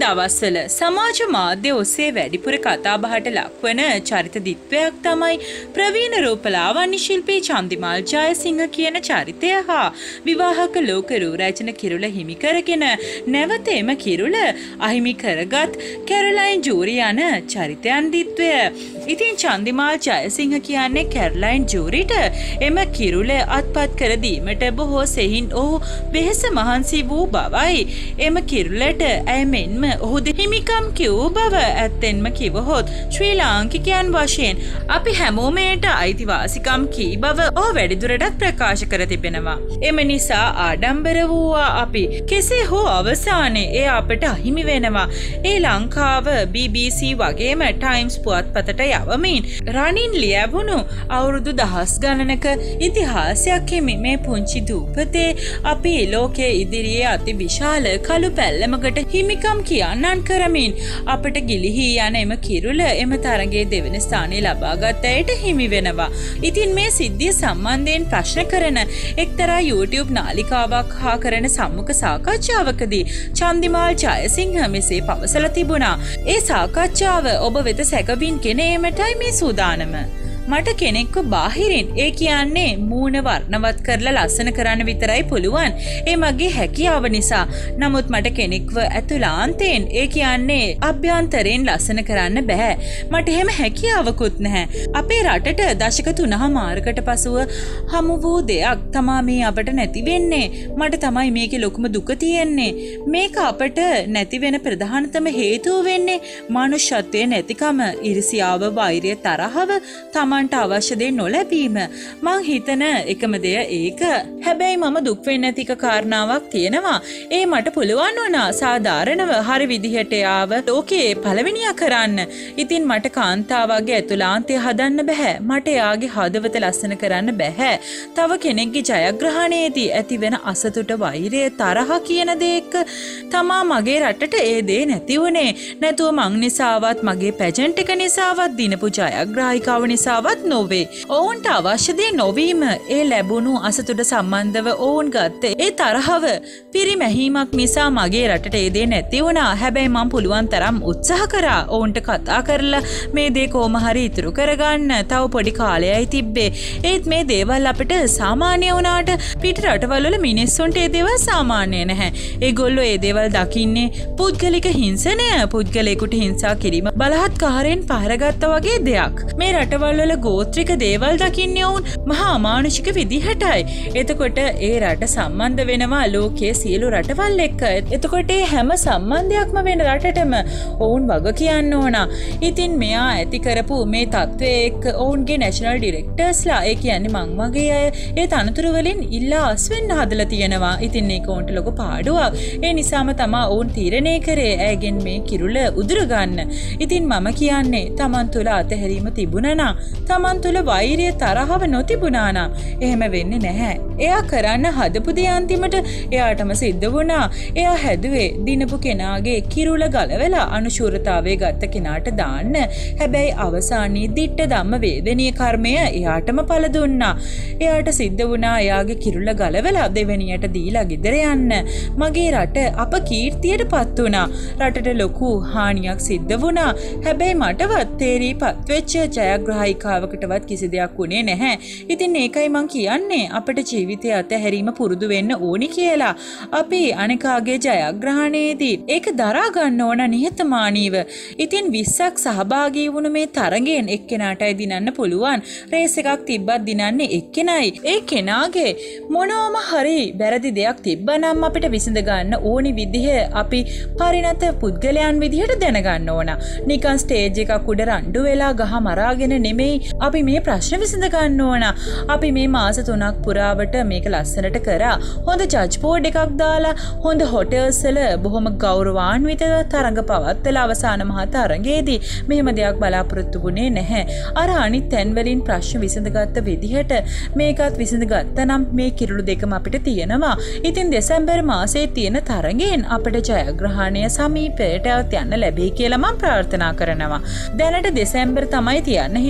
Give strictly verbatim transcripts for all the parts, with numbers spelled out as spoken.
දවස්වල සමාජ මාධ්‍ය ඔස්සේ වැඩිපුර කතාබහට ලක්වන චරිත දිත්වයක් තමයි ප්‍රවීණ රූපලාවන්‍ය ශිල්පී චන්දිමල් ජයසිංහ කියන චරිතය හා විවාහක ලෝක රූරැජන කිරුළ හිමි කරගෙන නැවත එම කිරුළ අහිමි කරගත් කැරොලයින් ජූරි යන චරිතයන් දිත්වය. ඉතින් චන්දිමල් ජයසිංහ කියන්නේ කැරොලයින් ජූරිට එම කිරුළ අත්පත් කර දීමට බොහෝ සෙයින් ඔහු වෙහෙස මහන්සි වූ බවයි. එම කිරුළට ඇය මෙන්ම ඔහුද හිමිකම් කිව් බව ඇත්තෙන්ම කිවහොත් ශ්‍රී ලාංකිකයන් වශයෙන් අපි හැමෝම එයට අයිතිවාසිකම් කී බව ඔහු වැඩිදුරටත් ප්‍රකාශ කර තිබෙනවා. එම නිසා ආඩම්බර වූවා අපි කෙසේ හෝ අවසානයේ එය අපට අහිමි වෙනවා. ඒ ලංකාව බී බී සී වගේම ටයිම්ස් පුවත්පතට යවමින් රනින් ලියවුණු අවුරුදු දහස් ගණනක ඉතිහාසයක් හිමි මේ පුංචි දූපතේ අපි ලෝකයේ ඉදිරියේ අති විශාල කළු පැල්ලමකට හිමිකම් කියන්නන් කරමින් අපට ගිලිහී යන එම කිරුළ එම තරගයේ දෙවන ස්ථානය ලබාගත් අයට හිමි වෙනවා. ඉතින් මේ සිද්ධිය සම්බන්ධයෙන් ප්‍රශ්න කරන එක්තරා YouTube නාලිකාවක් හා කරන සම්මුඛ සාකච්ඡාවකදී චන්දිමල් ජයසිංහ මෙසේ පවසලා තිබුණා. ඒ සාකච්ඡාව ඔබ වෙත සැකවින් ගෙන ඒමටයි මේ සූදානම. මට කෙනෙක්ව බාහිරින් ඒ කියන්නේ මූණ වර්ණවත් කරලා ලස්සන කරන්න විතරයි පුළුවන්. ඒ මගේ හැකියාව නිසා. නමුත් මට කෙනෙක්ව ඇතුළාන්තයෙන් ඒ කියන්නේ අභ්‍යන්තරයෙන් ලස්සන කරන්න බෑ. මට එහෙම හැකියාවකුත් නැහැ. අපේ රටට දශක තුනමාරකට පසුව හමු වූ දෙයක් තමා මේ අපට නැති වෙන්නේ. මට තමයි මේකේ ලොකුම දුක තියෙන්නේ. මේක අපට නැති වෙන ප්‍රධානතම හේතුව වෙන්නේ මනුෂ්‍යත්වයේ නැතිකම, ඊර්ෂ්‍යාව, වෛරය, තරහව තමයි මන්ට අවශ්‍ය දේ නොලැබීම. මං හිතන එකම දෙය ඒක. හැබැයි මම දුක් වෙන්නේ නැති එක කාරණාවක් තියෙනවා. ඒ මට පුළුවන් වුණා සාධාරණව හරි විදිහට යාව ලෝකේ පළවෙනියා කරන්න. ඉතින් මට කාන්තාවගේ ඇතුළාන්තය හදන්න බෑ. මට එයාගේ හදවත ලස්සන කරන්න බෑ. තව කෙනෙක්ගේ ජයග්‍රහණයේදී ඇතිවෙන අසතුට, වෛරය, තරහ කියන දේක තමා මගේ රටට ඒ දේ නැති වුණේ. නැතුව මං නිසාවත් මගේ පැජන්ට් එක නිසාවත් දිනපු ජයග්‍රාහිකාව නිසාවත් නොවේ. ඔවුන්ට අවශ්‍ය දේ නොවීම, ඒ ලැබුණු අසතුට සම්බන්ධව ඔවුන් ගත්තේ ඒ තරහව පිරිමැහීමක් නිසා මගේ රටට ඒ දේ නැති වුණා. හැබැයි මම පුළුවන් තරම් උත්සාහ කරා ඔවුන්ට කතා කරලා මේ දේ කොහොම හරි ඉතුරු කරගන්න. තව පොඩි කාලයයි තිබ්බේ. ඒත් මේ දේවල් අපිට සාමාන්‍ය වුණාට පිට රටවල් වල මිනිස්සුන්ට ඒ දේවල් සාමාන්‍ය නැහැ. ඒගොල්ලෝ ඒ දේවල් දකින්නේ පුද්ගලික හිංසනය, පුද්ගලයෙකුට හිංසා කිරීම, බලහත්කාරයෙන් පහරගත්තා වගේ දෙයක්. මේ රටවල් වල ගෝත්‍රික දේවල් දකින්නේ වුන් මහා අමානුෂික විදිහටයි. එතකොට ඒ රට සම්බන්ධ වෙනවා ලෝකයේ සියලු රටවල් එක්ක. එතකොට ඒ හැම සම්බන්ධයක්ම වෙන රටටම ඔවුන් වග කියන්න ඕන. ඉතින් මෙයා ඇති කරපු මේ තත්ත්වය එක්ක ඔවුන්ගේ නැෂනල් ඩිරෙක්ටර්ස්ලා, ඒ කියන්නේ මං වගේ අය, ඒ තනතුරු වලින් ඉල්ලා අස්වෙන්න හදලා තියෙනවා. ඉතින් ඒක උන්ට ලොකු පාඩුවක්. ඒ නිසාම තමයි ඔවුන් තීරණය කරේ ඇයගෙන් මේ කිරුළ උදුර ගන්න. ඉතින් මම කියන්නේ Taman තුල අතහැරීම තිබුණා නම්, Taman තුල වෛරය, තරහව නොතිබුණා නම් එහෙම වෙන්නේ නැහැ. එයා කරන්න හදපු දේ අන්තිමට එයාටම සිද්ධ වුණා. එයා හැදුවේ දිනපු කෙනාගේ කිරුළ ගලවලා අනුශූරතාවයේ ගත්ත කෙනාට දාන්න. හැබැයි අවසානයේ දිට්ඨ ධම්ම වේදනීය කර්මය එයාටම පළ දුන්නා. එයාට සිද්ධ වුණා එයාගේ කිරුළ ගලවලා දෙවෙනියට දීලා ගෙදර යන්න. මගේ රට අප කීර්තියටපත් වුණා. රටට ලොකු හානියක් සිද්ධ වුණා. හැබැයි මටවත් තේරීපත් වෙච්ච ජයග්‍රාහිකාවකටවත් කිසි දෙයක් වුණේ නැහැ. ඉතින් ඒකයි මං කියන්නේ අපේ ජීවිතය අතහැරීම පුරුදු වෙන්න ඕනි කියලා. අපි අනිකාගේ ජයග්‍රහණයේදී ඒක දරා ගන්න ඕන නිහතමානීව. ඉතින් විස්සක් සහභාගී වුණු මේ තරගයෙන් එක්කෙනාටයි දිනන්න පුළුවන්. රේස් එකක් තිබ්බත් දිනන්නේ එක්කෙනයි. ඒ කෙනාගේ මොනෝම හරි වැරදි දෙයක් තිබ්බනම් අපිට විසඳ ගන්න ඕනි විදිහ අපි පරිණත පුද්ගලයන් විදිහට දැනගන්න ඕන. නිකන් ස්ටේජ් එකක් උඩ රණ්ඩු වෙලා ගහ මරාගෙන නෙමෙයි අපි මේ ප්‍රශ්න විසඳ ගන්න ඕන. අපි මේ මාස තුනක් පුරාවට මේක ලස්සනට කරා. හොඳ ජජ් බෝඩ් එකක් දාලා හොඳ හොටෙල්ස් වල බොහොම ගෞරවාන්විතව තරඟ පවත්වලා අවසාන මහ තරඟයේදී මෙහෙම දෙයක් බලාපොරොත්තු වුණේ නැහැ. අර අනිත් තැන් වලින් ප්‍රශ්න විසඳගත්ත විදිහට මේකත් විසඳගත්තා නම් මේ කිරුළු දෙකම අපිට තියෙනවා. ඉතින් දෙසැම්බර් මාසයේ තියෙන තරඟයෙන් අපිට ජයග්‍රහණය සමීපයට යන්න ලැබෙයි කියලා මම ප්‍රාර්ථනා කරනවා. දැනට දෙසැම්බර් තමයි තියන්න හිතන් ඉන්නේ.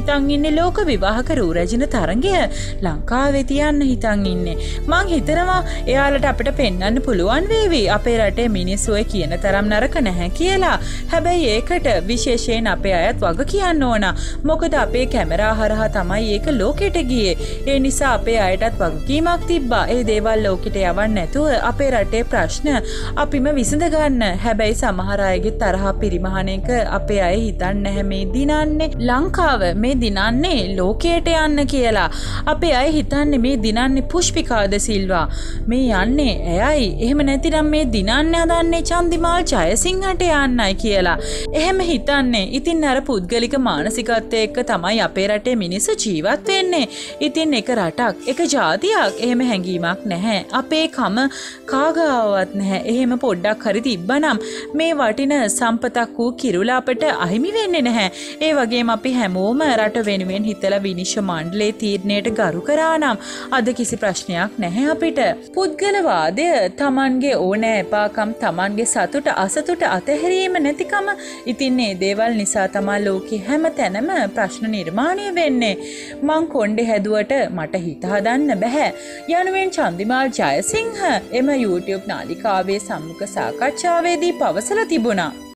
ඉන්නේ ලෝක විවාහක රූ රැජින තරඟය ලංකාවේ තියන්න හිතන් ඉන්නේ. මං හිතනවා එයාලට අපිට පෙන්වන්න පුළුවන් වේවි අපේ රටේ මිනිස්සු ඔය කියන තරම් නරක නැහැ කියලා. හැබැයි ඒකට විශේෂයෙන් අපේ අයත් වග කියන්න ඕන. මොකද අපේ කැමරා හරහා තමයි ඒක ලෝකෙට ගියේ. ඒ නිසා අපේ අයටත් වගකීමක් තිබ්බා. ඒ දේවල් ලෝකෙට යවන්න නැතුව අපේ රටේ ප්‍රශ්න අපිම විසඳ ගන්න. හැබැයි සමහර අයගේ තරහ පිරිමහන එක අපේ අය හිතන්නේ නැහැ මේ දිනන්නේ ලංකාව මේ දිනන්නේ ලෝකයට යන්න කියලා. අපේ අය හිතන්නේ මේ දිනන්නේ පුෂ්පිකාද සිල්වා මේ යන්නේ එයයි. එහෙම නැතිනම් මේ දිනන්නේ හදන්නේ චන්දිමාල් ජයසිංහට යන්නයි කියලා. එහෙම හිතන්නේ. ඉතින් අර පුද්ගලික මානසිකත්වයේ එක්ක තමයි අපේ රටේ මිනිස්සු ජීවත් වෙන්නේ. ඉතින් එක රටක් එක ජාතියක් එහෙම හැඟීමක් නැහැ. අපේ කම කාගාවත් නැහැ. එහෙම පොඩ්ඩක් හරි තිබ්බනම් මේ වටින සම්පතක් වූ කිරුළ අපට අහිමි වෙන්නේ නැහැ. ඒ වගේම අපි හැමෝම රට වෙනුවෙන් හිතලා විනිශ්චය මණ්ඩලයේ තීරණයට ගරු කරා නම් අද කිසි ප්‍රශ්නයක් නැහැ අපිට. පුද්ගලවාදය Tamanගේ ඕනෑ එපාකම් Tamanගේ සතුට අසතුට අතහැරීම නැතිකම ඉතින් මේ දේවල් නිසා තමයි ලෝකේ හැම තැනම ප්‍රශ්න නිර්මාණය වෙන්නේ. මං කොණ්ඩේ හැදුවට මට හිත හදන්න බෑ. යනුවෙන් චන්දිමාල් ජයසිංහ එම YouTube නාලිකාවේ සම්මුඛ සාකච්ඡාවේදී පවසලා තිබුණා.